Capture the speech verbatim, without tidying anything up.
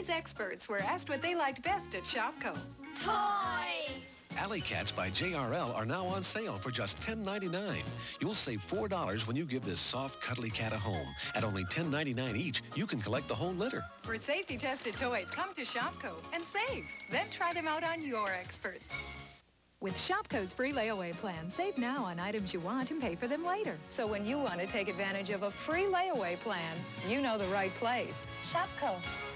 These experts were asked what they liked best at Shopko. Toys! Alley Cats by J R L are now on sale for just ten ninety-nine. You'll save four dollars when you give this soft, cuddly cat a home. At only ten ninety-nine each, you can collect the whole litter. For safety-tested toys, come to Shopko and save. Then try them out on your experts. With Shopko's free layaway plan, save now on items you want and pay for them later. So when you want to take advantage of a free layaway plan, you know the right place. Shopko.